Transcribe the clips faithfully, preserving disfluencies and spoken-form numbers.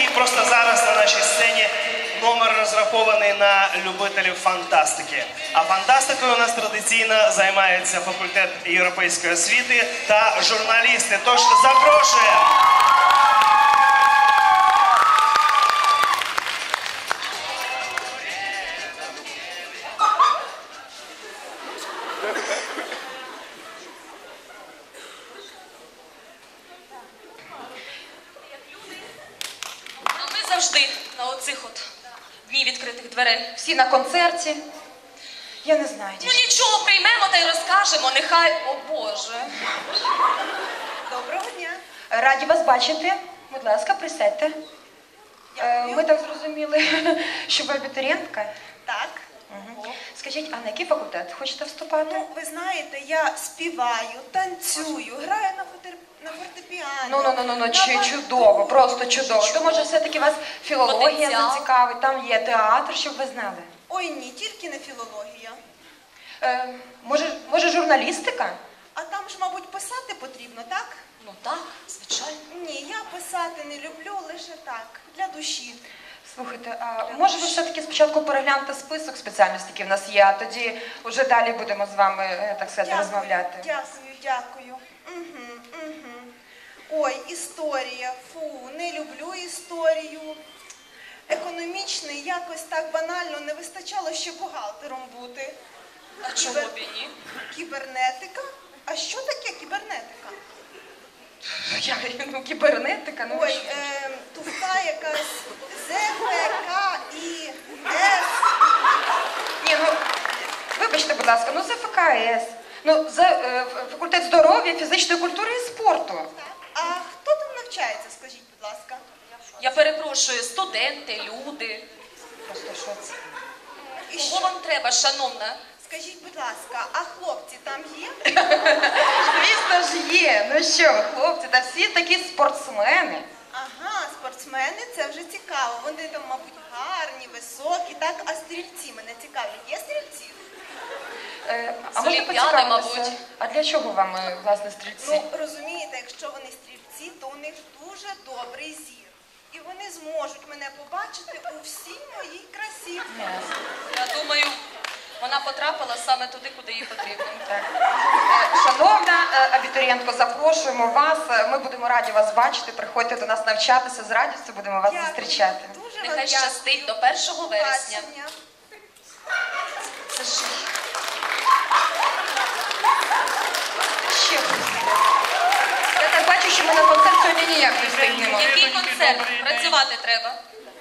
І просто зараз на нашій сцені номер розрахований на любителів фантастики. А фантастикою у нас традиційно займається факультет європейської освіти та журналісти. Тож запрошуємо! Завжди на оцих от дні відкритих дверей. Всі на концерті. Я не знаю, Ну нічого, приймемо та й розкажемо, нехай... О Боже. Доброго дня. Раді вас бачити. Будь ласка, присядьте. Е, Ми так зрозуміли, що ви абітурієнтка. Так. Угу. Скажіть, а на який факультет хочете вступати? Ну, ви знаєте, я співаю, танцюю, граю на, фотер... на фортепіано. Ну, ну, ну, ну, ну, на чи бандурі. чудово, просто чудово. То, може, все-таки вас філологія Потенціал. зацікавить, там є театр, щоб ви знали. Ой, ні, тільки не філологія. Е, може, може, журналістика? А там ж, мабуть, писати потрібно, так? Ну так, звичайно. Ні, я писати не люблю, лише так, для душі. Слухайте, а може ви все-таки спочатку перегляньте список спеціальностей, які в нас є, а тоді вже далі будемо з вами, е, так сказати, Дякую, розмовляти. Дякую, дякую. Угу, угу. Ой, історія, фу, не люблю історію. Економічний якось так банально не вистачало ще бухгалтером бути. А чого б і ні? Кібернетика? А що таке кібернетика? Я, ну, кібернетика, ну, Ой, що? е, туфта якась З, П, К, І, С. Ні, ну, вибачте, будь ласка, ну, це Ф К С, ну, за е, факультет здоров'я, фізичної культури і спорту. А хто там навчається, скажіть, будь ласка? Я перепрошую, студенти, люди. Просто що це? І Кого що? вам треба, шановна? Скажіть, будь ласка, а хлопці там є? Звісно ж є, ну що ви, хлопці, та всі такі спортсмени. Ага, спортсмени, це вже цікаво. Вони там, мабуть, гарні, високі, так? А стрільці мене цікавлять. Є стрільці? Е, З а можна Олімпіади, поцікавитися, мабуть. а для чого вам, е, власне, стрільці? Ну, розумієте, якщо вони стрільці, то у них дуже добрий зір. І вони зможуть мене побачити у всій моїй красі. Ясно. Я думаю, вона потрапила саме туди, куди їй потрібно. Так. Е, Шановна е, абітурієнтко, запрошуємо вас. Е, Ми будемо раді вас бачити. Приходьте до нас навчатися. З радістю будемо вас Дякую. зустрічати. Дуже вам Нехай дякую. щастить до першого вересня. Побачення. Це ж Ще. Я так бачу, що ми на концерт сьогодні ніяк не встигнемо. який концерт? Працювати треба.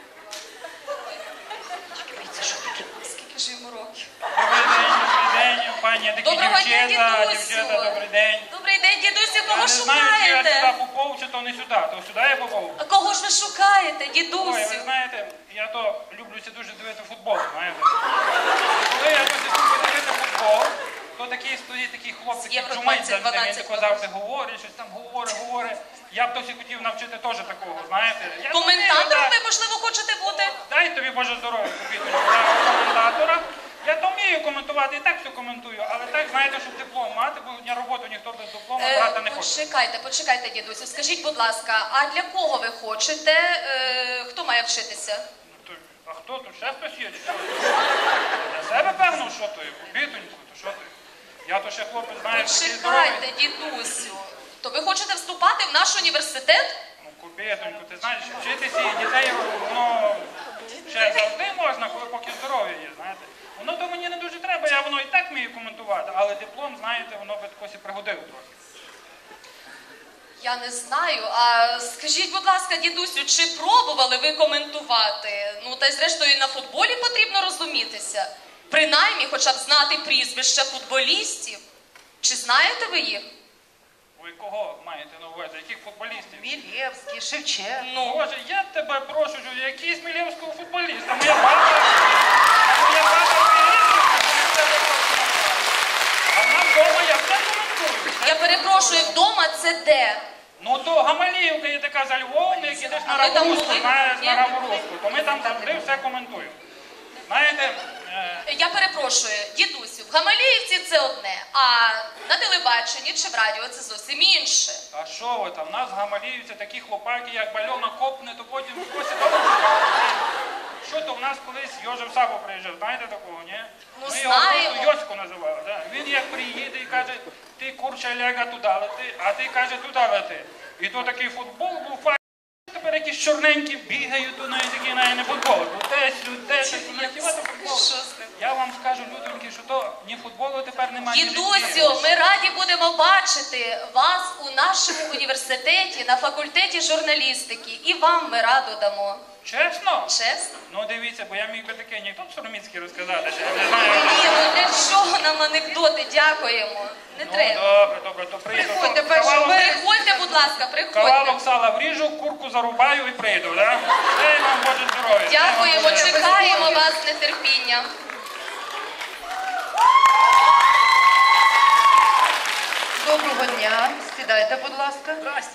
Це що таке? Скільки ж йому років? Добрий день, добрий день, пані, такі Доброго дня, дівчата, дідусю. дівчата, добрий день. Добрий день, дідусю, Я кого не знаю, чи я шукаєте? сюди попав, чи то не сюди, то сюди я попав. А кого ж ви шукаєте, Ой, дідусю? ви знаєте, я то люблюся дуже дивити футбол, знаєте. Коли я досі люблю дивити футбол, то такий стоїть такий хлопчик, Євро чумить завжди, він двадцять тако завжди говорить, щось там говорить, говорить. Я б досі хотів навчити теж такого, знаєте. Я Коментатором вмію, ви, можливо, хочете бути? Дай тобі Боже здоров'я, купіть коментатора. Я то вмію коментувати, і так все коментую, але так, знаєте, щоб диплом мати, бо на роботу ніхто без диплому брати не Е, хоче. почекайте, почекайте, дідусю. Скажіть, будь ласка, а для кого ви хочете? Е, хто має вчитися? Ну, то, а хто тут? Ще хтось є? Чи що? Для себе, певно, що то, купітоньку, то що ти? Я то ще хлопець, знаєш, такий здоровий. Почекайте, дідусю. То ви хочете вступати в наш університет? Ну, купітоньку, ти знаєш, вчитися і дітей, воно ще завжди можна, коли поки здоров'я є, знаєте. Воно то мені не дуже треба, я воно і так вмію коментувати, але диплом, знаєте, воно би такось і пригодило трохи. Я не знаю. А скажіть, будь ласка, дідусю, чи пробували ви коментувати? Ну, та й зрештою і на футболі потрібно розумітися. Принаймні, хоча б знати прізвища футболістів. Чи знаєте ви їх? Ви кого маєте на увазі? Яких футболістів? Мілєвський, Шевченко. Ну, Боже, я тебе прошу, що якийсь мілєвського футболіста. Моя баба, моя баба а в нас вдома я все коментую. я перепрошую, вдома це де? Ну то Гамаліївка є така за Львовом, як ідеш на А ви там Раворуску, були? знаєш, Ні? на Раворуску, то ми там завжди все коментуємо. Знаєте, Е, Я перепрошую, дідусю, в Гамаліївці це одне, а на телебаченні чи в радіо це зовсім інше. А що ви там? У нас в Гамаліївці такі хлопаки, як бальона копне, то потім косі довго чекають. Що то в нас колись Йожев Саво приїжджав, знаєте такого, ні? Ну, Ми його знаємо. просто Йосько називали. Да? Він як приїде і каже, ти курча ляга туди лети, а ти каже туди лети. І то такий футбол був файний. Тепер якісь чорненькі бігають, то навіть такі навіть не футбол. Десь, десь, десь, футбол. Що з ним? Я вам скажу, людоньки, що то ні футболу тепер немає. ні життя. Дідусю, ми раді будемо бачити вас у нашому університеті на факультеті журналістики. І вам ми раду дамо. Чесно? Чесно? Ну дивіться, бо я міг би таке анекдот сороміцький розказати, що я не знаю. Ні, ну для чого нам анекдоти? Дякуємо. Не Ну треба. добре, добре, то прийду. Приходьте, То перше кавалок- ви- Приходьте, будь ласка, приходьте. Кавалок сала вріжу, курку зарубаю і прийду, так? Дай вам Боже здоров'я. Дай вам Дякуємо, Боже. чекаємо вас з нетерпінням. Доброго дня. Сідайте, будь ласка. Здрасте.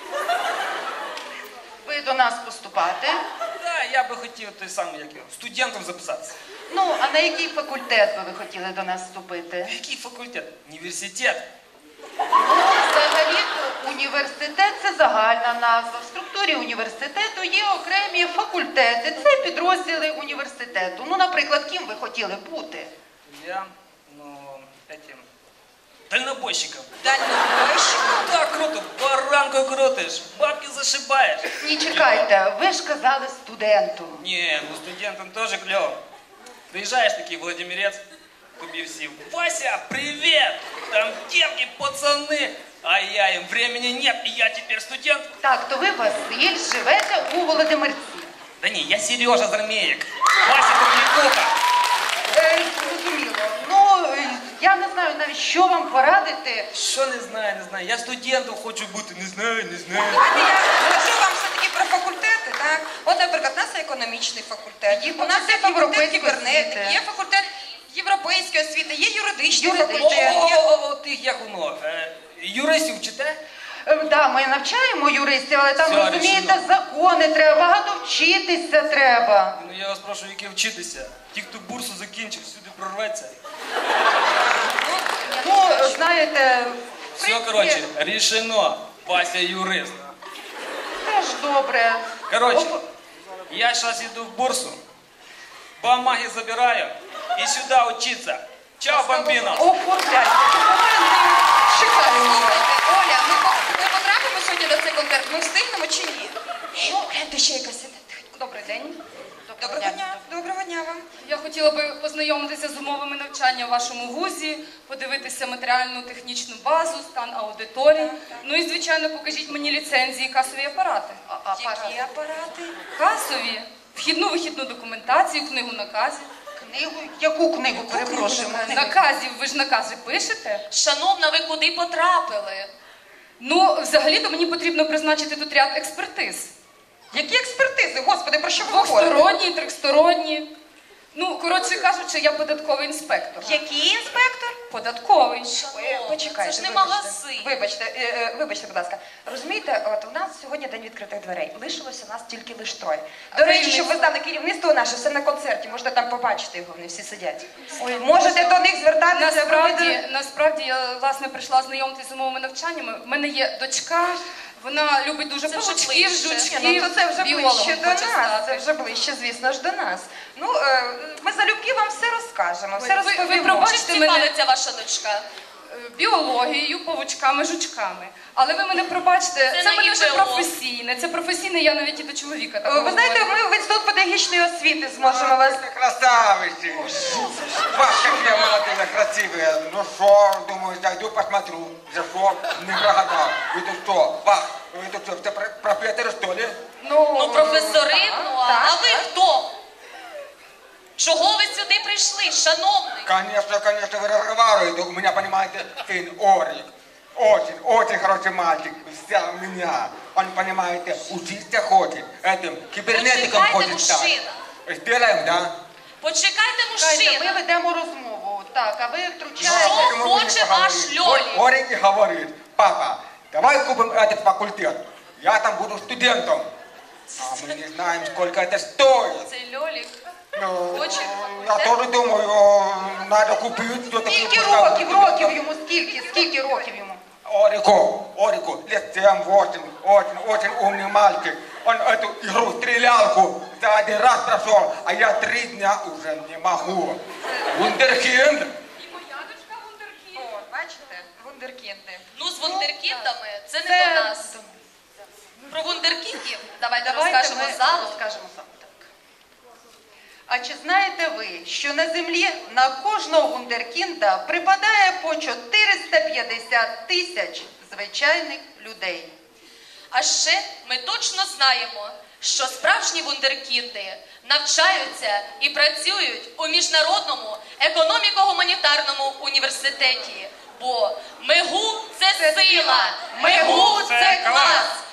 Ви до нас поступати. Да, я би хотів той самий, як його, студентом записатися. Ну, а на який факультет би ви хотіли до нас вступити? Який факультет? Університет. Ну, взагалі-то університет це загальна назва. В структурі університету є окремі факультети. Це підрозділи університету. Ну, наприклад, ким ви хотіли бути? Я, ну, этим, дальнобойщиком. Дальнобойщиком? Так, круто, баранку крутиш, бабки зашибаєш. Ні, чекайте, ви ж казали студентом. Не, ну студентам тоже клево. Приезжаешь такие, Владимирец, тобі всі, Вася, привет! Там девки, пацаны, а я им, времени нет, и я теперь студент. Так, то ви, Василь, живете у Володимирці. Да не, я Сережа Зармеек. Вася Кукликуха. Е, Зрозуміло. Ну, е, я не знаю навіть, що вам порадити. Що не знаю, не знаю. Я студентом хочу бути, не знаю, не знаю. Давайте я скажу вам все-таки про факультети, так? От, наприклад, у нас є економічний факультет, Є у нас є факультет факультет європейської кібернетики, освіти. є факультет європейської освіти, є юридичний Юридичний. факультет. є- О, тих як воно. е, Юристів вчите? Е, Да, ми навчаємо юристів, але там, Все, розумієте, рішено. закони треба, багато вчитися треба. Ну я вас прошу, які вчитися. Ті, хто бурсу закінчив, сюди прорветься. Ну, знаєте, в Все, принципі, коротше, рішено. Вася юрист. теж добре. Коротше, Оп- я зараз йду в бурсу, бумаги забираю і сюди учиться. Чао, бомбіно! Оформляйте документи, чекаємо. Слухайте, Оля, ми, по- ми потрапимо сьогодні на цей концерт, ми встигнемо чи ні? Ну, гляньте, ще якась іде. Добрий день. Доброго дня, доброго дня вам. Я хотіла би познайомитися з умовами навчання в вашому вузі, подивитися матеріальну технічну базу, стан аудиторії. Ну і, звичайно, покажіть мені ліцензії, касові апарати. А, апарат. Які апарати? Касові, вхідну вихідну документацію, книгу наказів. Книгу? Яку книгу? Перепрошую. Наказів, ви ж накази пишете? Шановна, ви куди потрапили? Ну, взагалі-то мені потрібно призначити тут ряд експертиз. Які експертизи? Господи, про що ви говорите? Двохсторонні, трьохсторонні. Ну, коротше кажучи, я податковий інспектор. Який інспектор? Податковий. Шановна, Почекайте, це ж не вибачте. магазин. Вибачте, е, е, вибачте, будь ласка. Розумієте, от у нас сьогодні день відкритих дверей. Лишилося нас тільки лиш троє. До речі, щоб ви знали, керівництво наше все на концерті. Можете там побачити його, вони всі сидять. Ой, можете до них звертатися. Насправді, проведете- насправді я власне прийшла знайомитися з умовами навчання. У мене є дочка, вона любить дуже Це вже павучків, ближче. жучків, Ні, ну то це вже біологом ближче до хоче нас. стати. Це вже ближче, звісно ж, до нас. Ну, е, ми залюбки вам все розкажемо, все Ви- ви- ви розповімо. пробачте Чим мене. цікавиться ваша дочка? Е, Біологією, павучками, жучками. Але ви мене пробачте, Це це, не мене вже ідеолог. професійне. Це професійне, я навіть і до чоловіка так Е, Ви знаєте, говорю. ми в інститут педагогічної освіти зможемо вас. Красавицы! Ваши две молодые, красивые. Ну что, думаю, зайду, посмотрю. Зашел, не прогадал. Это что, Бах, это что, это про- профессор, что ли? Ну, професори, так, ну, а, так, а ви так. хто? Чого ви сюди прийшли, шановний? Конечно, конечно, вы разговариваете. У меня, понимаете, сын Орик. Очень, очень хороший мальчик. Взял меня. Он, понимаете, учиться хочет. Этим кибернетиком Почекайте, хочет стать. мужчина. Сделаем, да? Почекайте, Чекайте, ми мужчина. ведемо розмову. Так, а ви Що втручаєте. Почему вы не хоче ваш поговорите? Льолік? Орик и говорит, папа, давай купим этот факультет. Я там буду студентом. А мы не знаем, сколько это стоит. Цей Льолік. Ну, Хоче я факультет? теж думаю, треба купити. що таке Скільки поставити. років, років йому, скільки, скільки років йому? Орико, Орико, лет семь-восемь, очень, очень умный мальчик. Он эту игру, стрелялку, за один раз прошел, а я три дня уже не могу. Вундеркинд. О, бачите, вундеркінди. Ну, з вундеркіндами це не Це- до нас. Про вундеркіндів давайте, Давайте розкажемо ми залу. розкажемо залу. Так. А чи знаєте ви, що на землі на кожного вундеркінда припадає по чотириста п'ятдесят тисяч звичайних людей? А ще ми точно знаємо, що справжні вундеркінди навчаються і працюють у Міжнародному економіко-гуманітарному університеті. Бо МЕГУ – це сила, МЕГУ – це клас.